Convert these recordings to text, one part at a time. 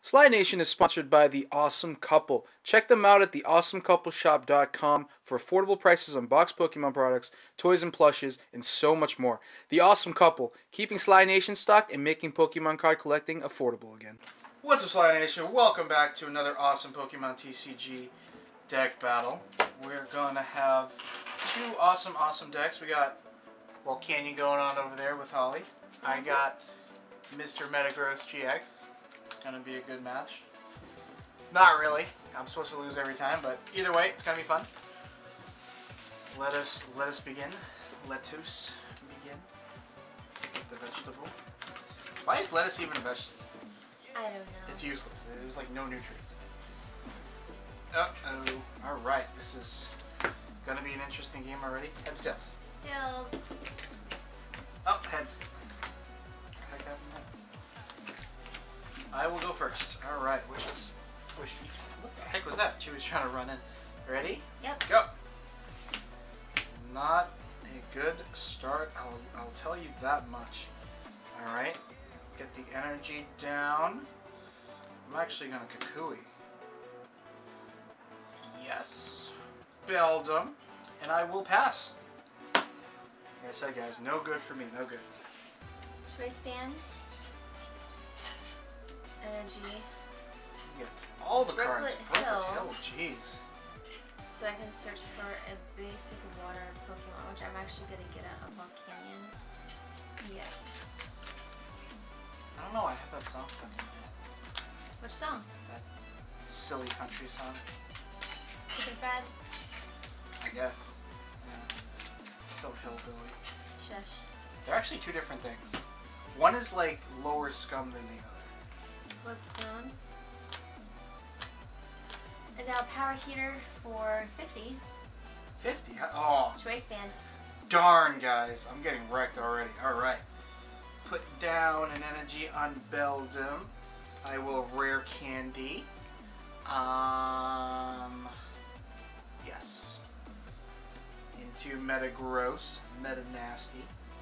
Sly Nation is sponsored by The Awesome Couple. Check them out at theawesomecoupleshop.com for affordable prices on boxed Pokemon products, toys and plushes, and so much more. The Awesome Couple, keeping Sly Nation stocked and making Pokemon card collecting affordable again. What's up, Sly Nation? Welcome back to another awesome Pokemon TCG deck battle. We're going to have two awesome decks. We got Volcanion going on over there with Holly. I got Mr. Metagross GX. It's going to be a good match. Not really. I'm supposed to lose every time, but either way, it's going to be fun. Let us begin. Lettuce begin. The vegetable. Why is lettuce even a vegetable? I don't know. It's useless. There's like no nutrients. Uh-oh. Alright, this is going to be an interesting game already. Heads, tails. Tails. Oh, heads. What the heck happened there? I will go first. Alright, what the heck was that? She was trying to run in. Ready? Yep. Go. Not a good start, I'll tell you that much. Alright. Get the energy down. I'm actually going to Kukui. Yes. Beldum. And I will pass. Like I said, guys, no good for me. No good. Choice bands. Energy. Get all the cards. Brooklet Hill. Oh, jeez. So I can search for a basic water Pokemon, which I'm actually going to get at a Volcanion. Yes. I don't know, I have that song stuck in my head. Which song? That silly country song. Chicken Fried? I guess. Yeah. So hillbilly. Shush. They're actually two different things. One is like lower scum than the other. Bloodstone. And now Power Heater for 50. 50? Oh. Choice band. Darn, guys. I'm getting wrecked already. Alright. Put down an energy on Beldum. I will rare candy. Yes. Into Metagross. Meta Nasty.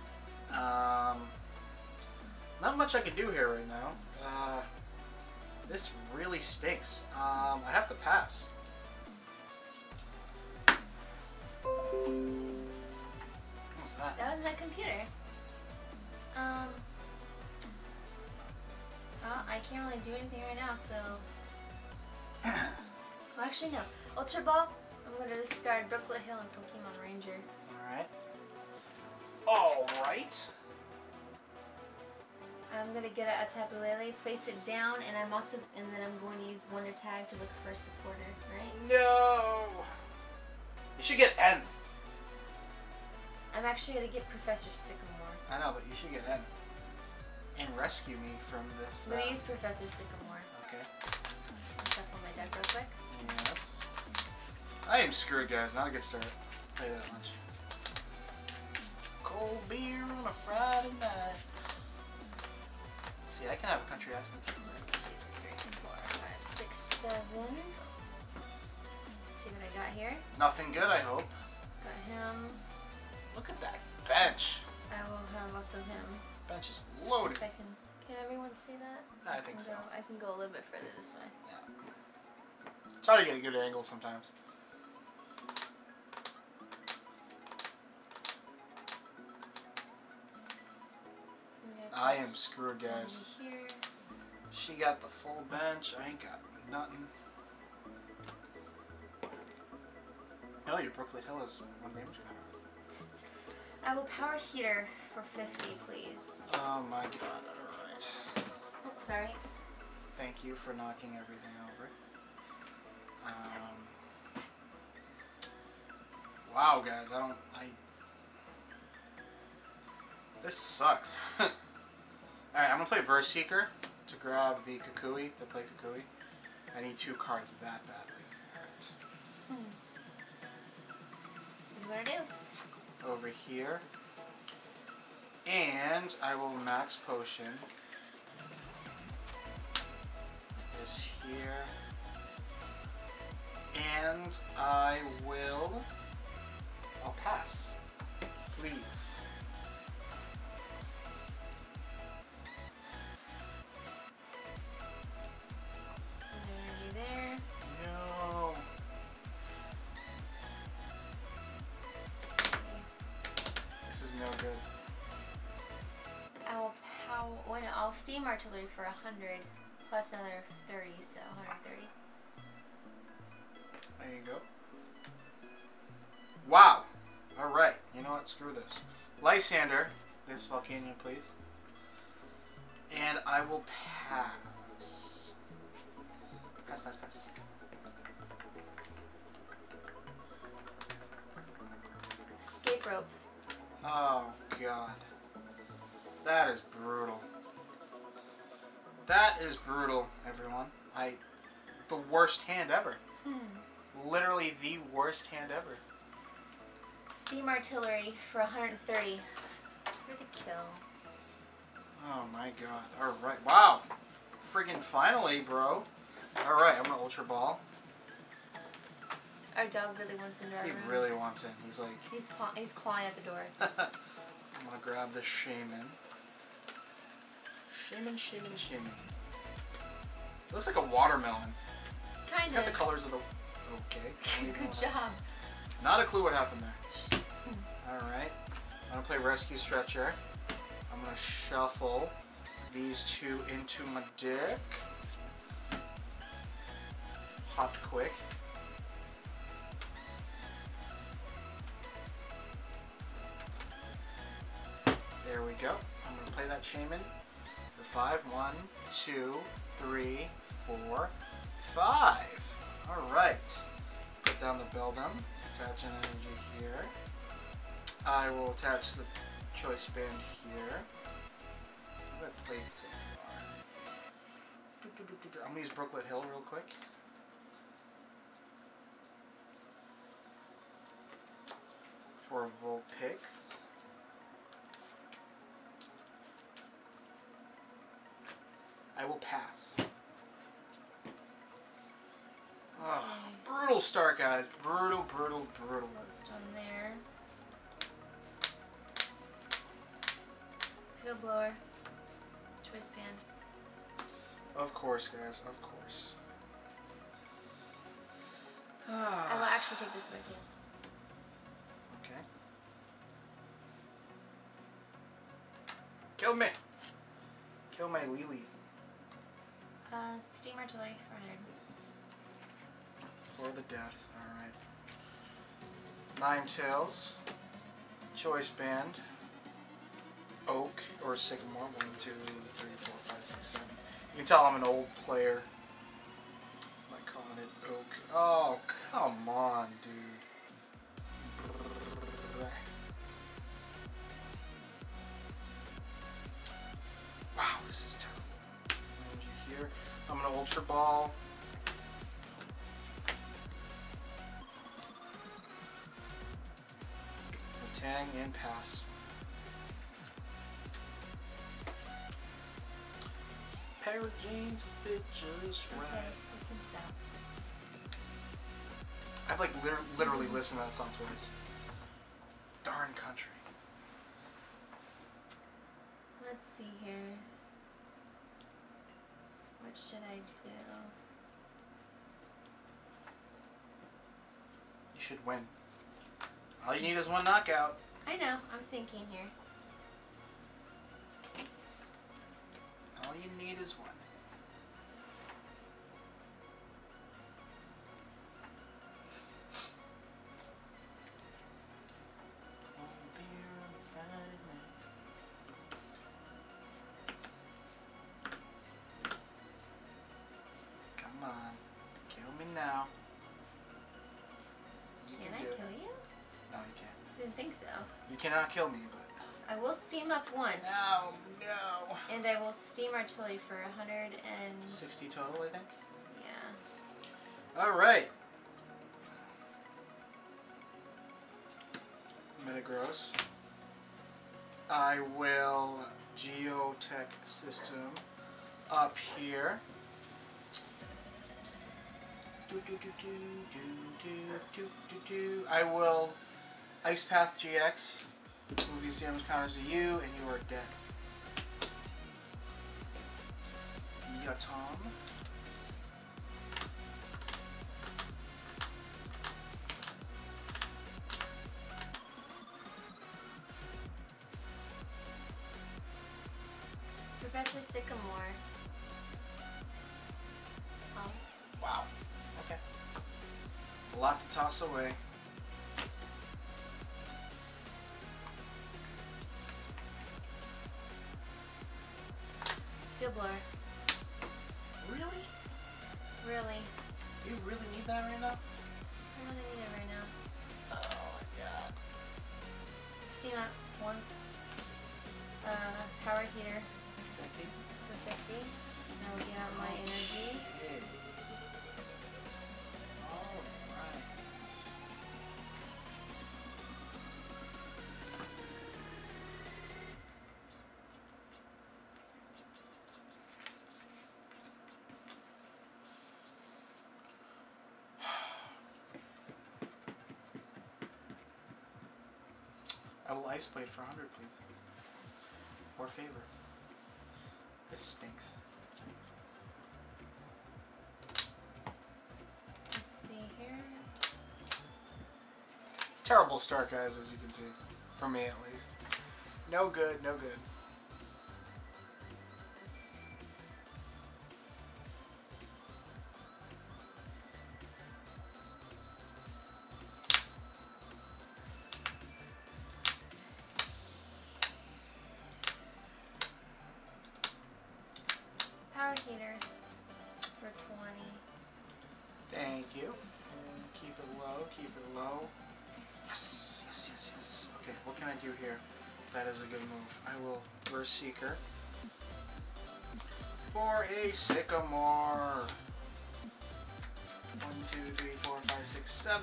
Not much I can do here right now. This really stinks. I have to pass. What was that? That was my computer. Well, I can't really do anything right now, so... Well, actually, no. Ultra Ball, I'm going to discard Brooklet Hill and Pokemon Ranger. Alright. I'm going to get a Tapu Lele, place it down, and then I'm going to use Wonder Tag to look for a supporter, right? No! You should get N. I'm actually going to get Professor Sycamore. I know, but you should get N. And rescue me from this. I'm going to use Professor Sycamore. Okay. Shuffle my deck real quick. Yes. I am screwed, guys. Not a good start. I'll tell you that much. Cold beer on a Friday night. See, I can have a country accent too. Let's see if I can get 5, 6, 7. Let's see what I got here. Nothing good, I hope. Got him. Look at that bench. I will have also him. Bench is loaded. If I can everyone see that? I think so. I can go a little bit further this way. Yeah. It's hard to get a good angle sometimes. I am screwed, guys. Here. She got the full bench. I ain't got nothing. Oh, your Brooklet Hill is one damage. I will Power Heater for 50, please. Oh my god, alright. Oh, sorry. Thank you for knocking everything over. Wow, guys, this sucks. Alright, I'm gonna play Verse Seeker to grab the Kukui, to play Kukui. I need 2 cards that badly. Alright. What do you want to do? Over here. And I will max potion. This here. And I'll pass. Please. I'll steam artillery for 100 plus another 30, so 130. There you go. Wow. All right. You know what? Screw this. Lysander, this Volcanion, please. And I will pass. Pass. Escape rope. Oh, God. That is brutal. That is brutal, everyone. The worst hand ever. Literally the worst hand ever. Steam artillery for 130 for the kill. Oh my god. Alright. Wow. Friggin' finally, bro. Alright, I'm gonna Ultra Ball. Our dog really wants in our He room. really wants in. He's like... He's clawing at the door. I'm gonna grab the Shaman. Shaman. Looks like a watermelon. Kind It's got the of. colors of the... Okay. Good job. Not a clue what happened there. Alright. I'm gonna play Rescue Stretcher. I'm gonna shuffle these two into my deck. Hot quick. There we go. I'm gonna play that Shaman for 5. 1, 2, 3, 4, 5. Alright. Put down the Beldum. Attach an energy here. I will attach the Choice Band here. What have I played so far? I'm gonna use Brooklet Hill real quick. For Vulpix. I will pass. Oh, brutal start, guys. Brutal. Glowstone there. Field blower. Choice band. Of course, guys. Of course. I will actually take this one too. Okay. Kill me. Kill my Lily. Steam artillery for 100. For the death. Alright. Ninetales. Choice Band. Oak or Sycamore. 1, 2, 3, 4, 5, 6, 7. You can tell I'm an old player. By calling it Oak. Oh, come on, dude. Wow, this is terrible. Energy here. I'm gonna Ultra Ball. Tang and pass. Parajeans fit just right. Okay, we can stop. I've like literally listened to that song twice. Darn country. Let's see here. What should I do? You should win. All you need is one knockout. I know, I'm thinking here. All you need is one. Come on. Kill me now. Can I kill you? No, you can't. Didn't think so. You cannot kill me, but... I will steam up once. No. And I will steam artillery for 160. 60 total, I think. Yeah. Alright. Metagross. I will Geotech System up here. I will Ice Path GX. Move these damage counters to you, and you are dead. Yatom. Professor Enter Sycamore. Oh. Wow. Okay. It's a lot to toss away. Field Blower. Really? Really. Do you really need that right now? I really need it right now. Oh my god. Steam up once. Power heater 50? for 50. Now we get out my energies. Shit. Alright. I will ice blade for 100, please. Or favor. This stinks. Let's see here. Terrible start, guys, as you can see. For me, at least. No good, no good. Power heater for 20. Thank you. And keep it low, keep it low. Yes, yes, yes, yes. Okay, what can I do here? That is a good move. I will Burst Seeker for a Sycamore. 1, 2, 3, 4, 5, 6, 7.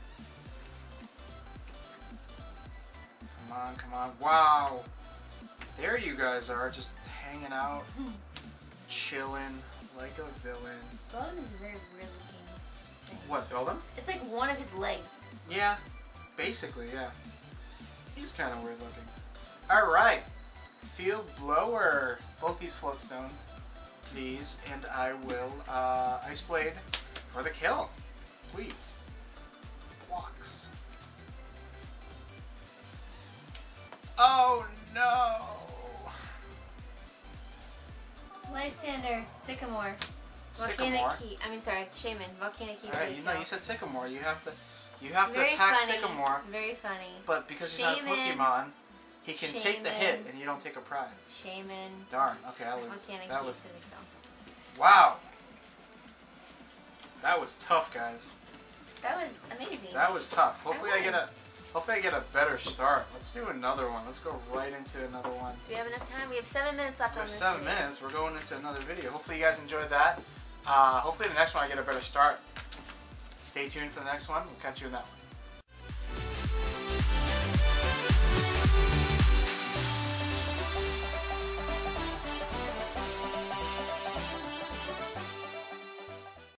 Come on, come on. Wow. There you guys are, just hanging out, chilling like a villain. Golem is a very weird looking thing. What, Golem? It's like one of his legs. Yeah, basically, yeah. He's kind of weird looking. Alright, Field Blower. Both these float stones, please. And I will Ice Blade for the kill. Please. Blocks. Oh no! Lysander, Sycamore. Sycamore? Volcanic Key. I mean, sorry, Shaman. Volcanic Key. Alright, for the you know, kill. you said Sycamore. You have to Very attack funny. Sycamore. Very funny. But because he's not a Shaman. Pokemon, he can take the hit Shaman. and you don't take a prize. Shaman. Darn. Okay, that was Volcanic that Key was for the kill. wow. That was tough, guys. That was amazing. That was tough. Hopefully I won. get a better start. Let's do another one. Let's go right into another one. Do we have enough time? We have 7 minutes left on For this 7 video. minutes, we're going into another video. Hopefully you guys enjoyed that. Hopefully the next one I get a better start. Stay tuned for the next one. We'll catch you in that one.